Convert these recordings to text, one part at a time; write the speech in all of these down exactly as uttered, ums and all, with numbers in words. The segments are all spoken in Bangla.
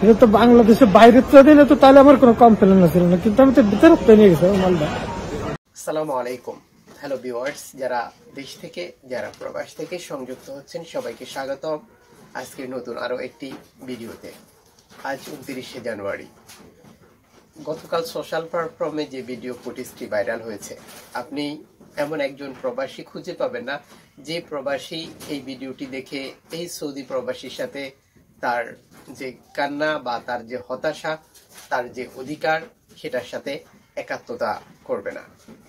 এটা তো বাংলাদেশের বাইরে তো দিলে তো তাহলে আমার কোনো কমপ্লেন ছিল না, কিন্তু আমি তো ভিতরে তো নিয়ে গেছি মালটা। আসসালামু আলাইকুম, হ্যালো ভিউয়ার্স, যারা দেশ থেকে যারা প্রবাস থেকে সংযুক্ত হচ্ছেন সবাইকে স্বাগতম আজকের নতুন আরো একটি ভিডিওতে। আজ উনত্রিশে জানুয়ারি। গতকাল সোশ্যাল প্ল্যাটফর্মে যে ভিডিও ফুটেজটি ভাইরাল হয়েছে, আপনি এমন একজন প্রবাসী খুঁজে পাবেন না যে প্রবাসী এই ভিডিওটি দেখে এই সৌদি প্রবাসীর সাথে তার যে কান্না বা তার যে হতাশা, তার যে অধিকার, সেটার সাথে একাত্মতা করবে না।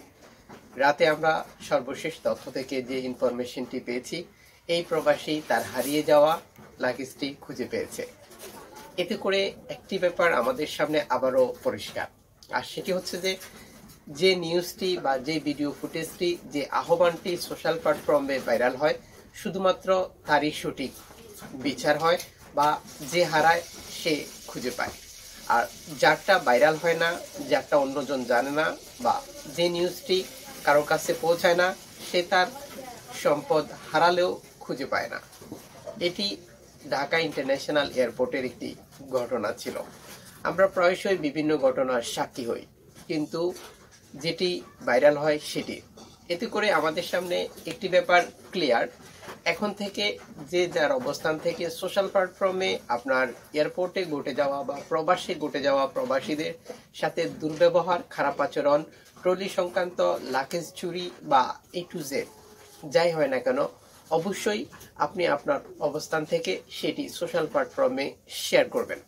রাতে আমরা সর্বশেষ তথ্য থেকে যে ইনফরমেশনটি পেয়েছি, এই প্রবাসী তার হারিয়ে যাওয়া লাগেজটি খুঁজে পেয়েছে। এতে করে একটি ব্যাপার আমাদের সামনে আবারও পরিষ্কার, আর সেটি হচ্ছে যে যে নিউজটি বা যে ভিডিও ফুটেজটি, যে আহ্বানটি সোশ্যাল প্ল্যাটফর্মে ভাইরাল হয়, শুধুমাত্র তারই সঠিক বিচার হয় বা যে হারায় সে খুঁজে পায়। আর যারটা ভাইরাল হয় না, যারটা অন্যজন জানে না, বা যে নিউজটি কারো কাছে পৌঁছায় না, সে তার সম্পদ হারালেও খুঁজে পায় না। এটি ঢাকা ইন্টারন্যাশনাল এয়ারপোর্টের একটি ঘটনা ছিল। আমরা প্রায়শই বিভিন্ন ঘটনার সাক্ষী হই, কিন্তু যেটি ভাইরাল হয় সেটি। এতে করে আমাদের সামনে একটি ব্যাপার ক্লিয়ার, এখন থেকে যে যার অবস্থান থেকে সোশ্যাল প্ল্যাটফর্মে আপনার এয়ারপোর্টে ঘটে যাওয়া বা প্রবাসে ঘটে যাওয়া প্রবাসীদের সাথে দুর্ব্যবহার, খারাপ আচরণ, ট্রলি সংক্রান্ত লাগেজ চুরি বা এ টু জেড যাই হয় না কেন, অবশ্যই আপনি আপনার অবস্থান থেকে সেটি সোশ্যাল প্ল্যাটফর্মে শেয়ার করবেন।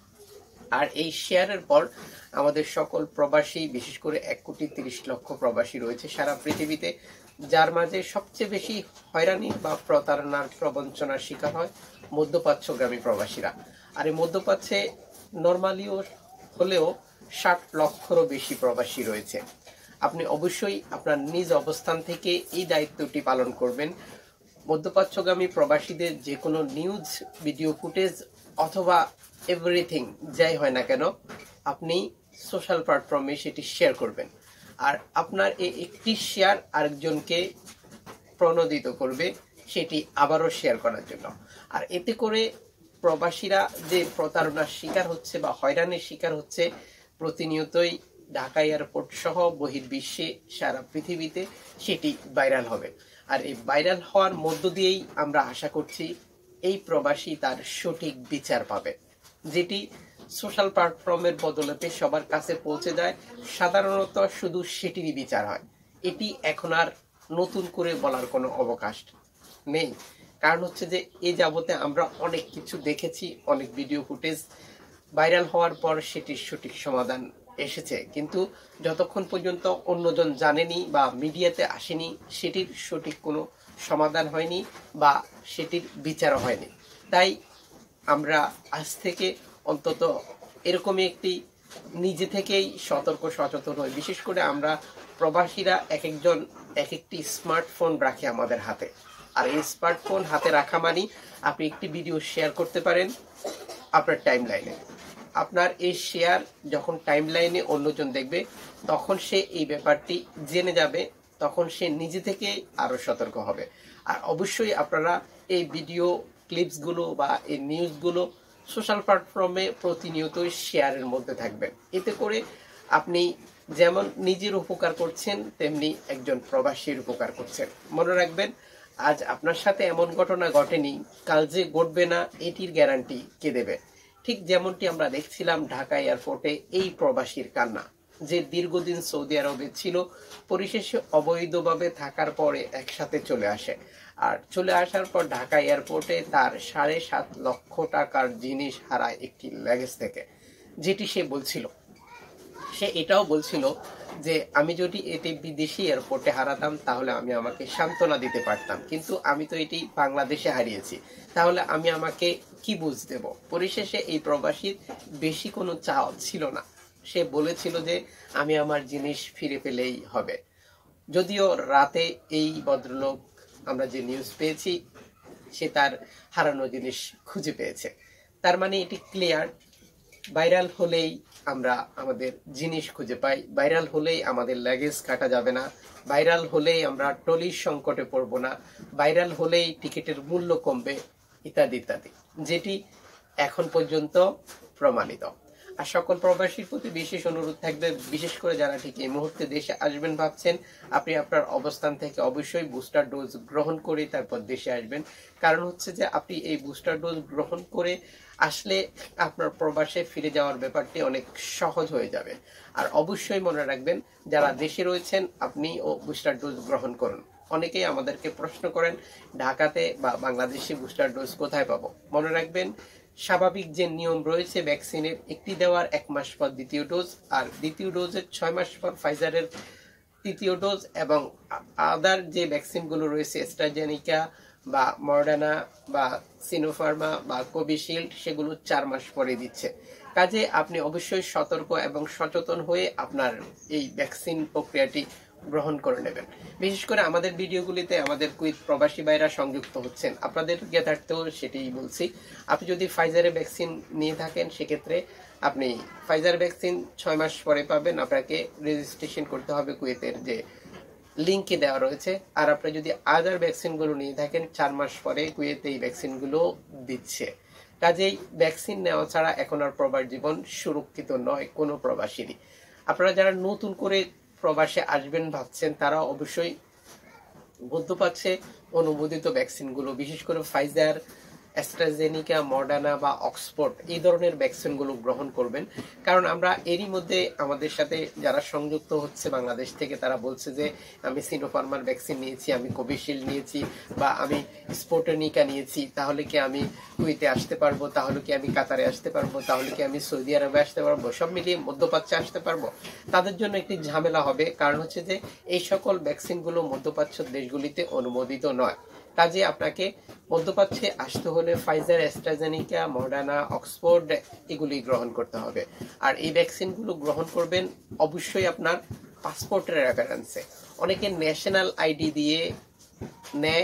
আর এই শেয়ারের পর আমাদের সকল প্রবাসী, বিশেষ করে এক কোটি তিরিশ লক্ষ প্রবাসী রয়েছে সারা পৃথিবীতে, যার মাঝে সবচেয়ে বেশি হয়রানি বা প্রতারণার প্রবঞ্চনার শিকার হয় মধ্যপ্রাচ্যগামী প্রবাসীরা। আর এই মধ্যপ্রাচ্যে নর্মালিও হলেও ষাট লক্ষেরও বেশি প্রবাসী রয়েছে। আপনি অবশ্যই আপনার নিজ অবস্থান থেকে এই দায়িত্বটি পালন করবেন। মধ্যপ্রাচ্যগামী প্রবাসীদের যে কোনো নিউজ, ভিডিও ফুটেজ অথবা এভরিথিং যাই হয় না কেন, আপনি সোশ্যাল প্ল্যাটফর্মে সেটি শেয়ার করবেন। আর আপনার এই একটি শেয়ার আরেকজনকে প্রণোদিত করবে সেটি আবারও শেয়ার করার জন্য। আর এতে করে প্রবাসীরা যে প্রতারণার শিকার হচ্ছে বা হয়রানির শিকার হচ্ছে, প্রতিনিয়তই ঢাকা এয়ারপোর্ট সহ বহির্বিশ্বে সারা পৃথিবীতে সেটি ভাইরাল হবে। আর এই ভাইরাল হওয়ার মধ্য দিয়েই আমরা আশা করছি এই প্রবাসী তার সঠিক বিচার পাবে, যেটি সোশ্যাল প্ল্যাটফর্মের বদলতে সবার কাছে পৌঁছে যায়। সাধারণত শুধু সেটিরই বিচার হয়। এটি এখন আর নতুন করে বলার কোনো অবকাশ নেই, কারণ হচ্ছে যে এই যাবতে আমরা অনেক কিছু দেখেছি, অনেক ভিডিও ফুটেজ ভাইরাল হওয়ার পর সেটির সঠিক সমাধান এসেছে, কিন্তু যতক্ষণ পর্যন্ত অন্যজন জানেনি বা মিডিয়াতে আসেনি, সেটির সঠিক কোনো সমাধান হয়নি বা সেটির বিচারও হয়নি। তাই আমরা আজ থেকে অন্তত এরকমই একটি নিজে থেকেই সতর্ক সচেতন হই। বিশেষ করে আমরা প্রবাসীরা এক একজন এক একটি স্মার্টফোন রাখি আমাদের হাতে। আর এই স্মার্টফোন হাতে রাখা মানে আপনি একটি ভিডিও শেয়ার করতে পারেন আপনার টাইম লাইনে। আপনার এই শেয়ার যখন টাইম লাইনে অন্যজন দেখবে, তখন সে এই ব্যাপারটি জেনে যাবে, তখন সে নিজে থেকে আরো সতর্ক হবে। আর অবশ্যই আপনারা এই ভিডিও ক্লিপসগুলো বা এই নিউজগুলো সোশ্যাল প্ল্যাটফর্মে প্রতিনিয়তই শেয়ারের মধ্যে থাকবেন। এতে করে আপনি যেমন নিজের উপকার করছেন, তেমনি একজন প্রবাসীর উপকার করছেন। মনে রাখবেন, আজ আপনার সাথে এমন ঘটনা ঘটেনি, কাল যে ঘটবে না এটির গ্যারান্টি কে দেবে? ঠিক যেমনটি আমরা দেখছিলাম ঢাকা এয়ারপোর্টে এই প্রবাসীর কান্না, যে দীর্ঘদিন সৌদি আরবে ছিল, পরিশেষে অবৈধভাবে থাকার পরে একসাথে চলে আসে। আর চলে আসার পর ঢাকা এয়ারপোর্টে তার সাড়ে সাত লক্ষ টাকার জিনিস হারায় একটি লাগেজ থেকে। যেটি সে বলছিল, সে এটাও বলছিল যে আমি যদি এটি বিদেশি এয়ারপোর্টে হারাতাম তাহলে আমি আমাকে সান্ত্বনা দিতে পারতাম, কিন্তু আমি তো এটি বাংলাদেশে হারিয়েছি, তাহলে আমি আমাকে কি বুঝ দেব? পরিশেষে এই প্রবাসীর বেশি কোনো চাওয়া ছিল না, সে বলেছিল যে আমি আমার জিনিস ফিরে পেলেই হবে। যদিও রাতে এই ভদ্রলোক, আমরা যে নিউজ পেয়েছি, সে তার হারানো জিনিস খুঁজে পেয়েছে। তার মানে এটি ক্লিয়ার, ভাইরাল হলেই আমরা আমাদের জিনিস খুঁজে পাই, ভাইরাল হলেই আমাদের লাগেজ কাটা যাবে না, ভাইরাল হলেই আমরা ট্রলির সংকটে পড়ব না, ভাইরাল হলেই টিকিটের মূল্য কমবে, ইত্যাদি ইত্যাদি, যেটি এখন পর্যন্ত প্রমাণিত। আর সকল প্রবাসীর প্রতি বিশেষ অনুরোধ থাকবে, বিশেষ করে যারা ঠিক এই মুহূর্তে দেশে আসবেন ভাবছেন, আপনি আপনার অবস্থান থেকে অবশ্যই বুস্টার ডোজ গ্রহণ করে তারপর দেশে আসবেন। কারণ হচ্ছে যে আপনি এই বুস্টার ডোজ গ্রহণ করে আসলে আপনার প্রবাসে ফিরে যাওয়ার ব্যাপারটি অনেক সহজ হয়ে যাবে। আর অবশ্যই মনে রাখবেন, যারা দেশে রয়েছেন আপনিও বুস্টার ডোজ গ্রহণ করুন। অনেকেই আমাদেরকে প্রশ্ন করেন ঢাকাতে বা বাংলাদেশে বুস্টার ডোজ কোথায় পাবো। মনে রাখবেন, স্বাভাবিক যে নিয়ম রয়েছে ভ্যাকসিনের, একটি দেওয়ার এক মাস পর দ্বিতীয় ডোজ, আর দ্বিতীয় ডোজের ছয় মাস পর ফাইজারের তৃতীয় ডোজ, এবং আদার যে ভ্যাকসিনগুলো রয়েছে অ্যাস্ট্রাজেনিকা বা মডার্না বা সিনোফার্মা বা কোভিশিল্ড, সেগুলো চার মাস পরে দিচ্ছে। কাজে আপনি অবশ্যই সতর্ক এবং সচেতন হয়ে আপনার এই ভ্যাকসিন প্রক্রিয়াটি গ্রহণ করে নেবেন। বিশেষ করে আমাদের ভিডিওগুলিতে আমাদের কুইত প্রবাসী ভাইরা সংযুক্ত হচ্ছেন, আপনাদের জ্ঞাতার্থেও সেটাই বলছি। আপনি যদি ফাইজারের ভ্যাকসিন নিয়ে থাকেন সেক্ষেত্রে আপনি ফাইজার ভ্যাকসিন ছয় মাস পরে পাবেন। আপনাকে রেজিস্ট্রেশন করতে হবে কুয়েতের যে লিঙ্কে দেওয়া রয়েছে। আর আপনি যদি আদার ভ্যাকসিনগুলো নিয়ে থাকেন চার মাস পরে কুয়েতে এই ভ্যাকসিনগুলো দিচ্ছে। কাজেই ভ্যাকসিন নেওয়া ছাড়া এখন আর প্রবাস জীবন সুরক্ষিত নয় কোনো প্রবাসীরই। আপনারা যারা নতুন করে প্রবাসে আসবেন ভাবছেন, তারা অবশ্যই মধ্যপ্রাচ্যে অনুমোদিত ভ্যাকসিনগুলো, বিশেষ করে ফাইজার, অ্যাস্ট্রাজেনিকা, মডার্না বা অক্সফোর্ড, এই ধরনের ভ্যাকসিনগুলো গ্রহণ করবেন। কারণ আমরা এরই মধ্যে আমাদের সাথে যারা সংযুক্ত হচ্ছে বাংলাদেশ থেকে, তারা বলছে যে আমি সিনোফার্মার ভ্যাকসিন নিয়েছি, আমি কোভিশিল্ড নিয়েছি, বা আমি স্পুটনিকা নিয়েছি, তাহলে কি আমি কুয়েতে আসতে পারবো, তাহলে কি আমি কাতারে আসতে পারবো, তাহলে কি আমি সৌদি আরবে আসতে পারবো, সব মিলিয়ে মধ্যপ্রাচ্যে আসতে পারবো। তাদের জন্য একটি ঝামেলা হবে, কারণ হচ্ছে যে এই সকল ভ্যাকসিনগুলো মধ্যপ্রাচ্য দেশগুলিতে অনুমোদিত নয়। কাজে আপনাকে মধ্যপ্রাচ্যে আসতে হলে ফাইজার, অ্যাস্ট্রাজেনিকা, মডার্না, অক্সফোর্ড এগুলি গ্রহণ করতে হবে। আর এই ভ্যাকসিনগুলো গ্রহণ করবেন অবশ্যই আপনার পাসপোর্টের রেফারেন্সে। অনেকে ন্যাশনাল আইডি দিয়ে নেয়,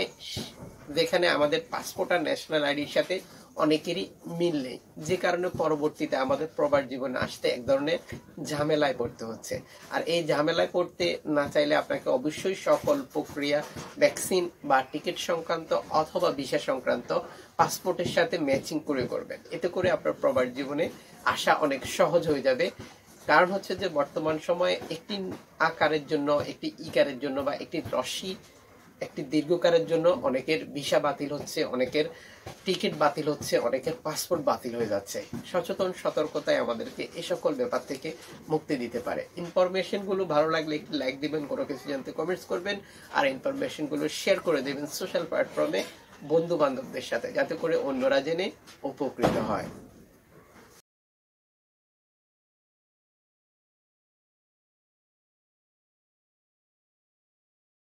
যেখানে আমাদের পাসপোর্ট আর ন্যাশনাল আইডির সাথে অনেকেরই মিল নেই, যে কারণে পরবর্তীতে আমাদের প্রবাস জীবনে আসতে এক ধরনের ঝামেলায় পড়তে হচ্ছে। আর এই ঝামেলায় পড়তে না চাইলে আপনাকে অবশ্যই সকল প্রক্রিয়া ভ্যাকসিন বা টিকিট সংক্রান্ত অথবা ভিসা সংক্রান্ত পাসপোর্টের সাথে ম্যাচিং করে করবেন। এতে করে আপনার প্রবাস জীবনে আসা অনেক সহজ হয়ে যাবে। কারণ হচ্ছে যে বর্তমান সময়ে একটি আকারের জন্য, একটি ইকারের জন্য বা একটি রশ্মি, একটি দীর্ঘকারের জন্য অনেকের ভিসা বাতিল হচ্ছে, অনেকের টিকিট বাতিল হচ্ছে, অনেকের পাসপোর্ট বাতিল হয়ে যাচ্ছে। সচেতন সতর্কতায় আমাদেরকে এই সকল ব্যাপার থেকে মুক্তি দিতে পারে। ইনফরমেশনগুলো ভালো লাগলে একটি লাইক দিবেন, কোনো কিছু জানতে কমেন্টস করবেন, আর ইনফরমেশনগুলো শেয়ার করে দেবেন সোশ্যাল প্ল্যাটফর্মে বন্ধু বান্ধবদের সাথে, যাতে করে অন্যরা জেনে উপকৃত হয়।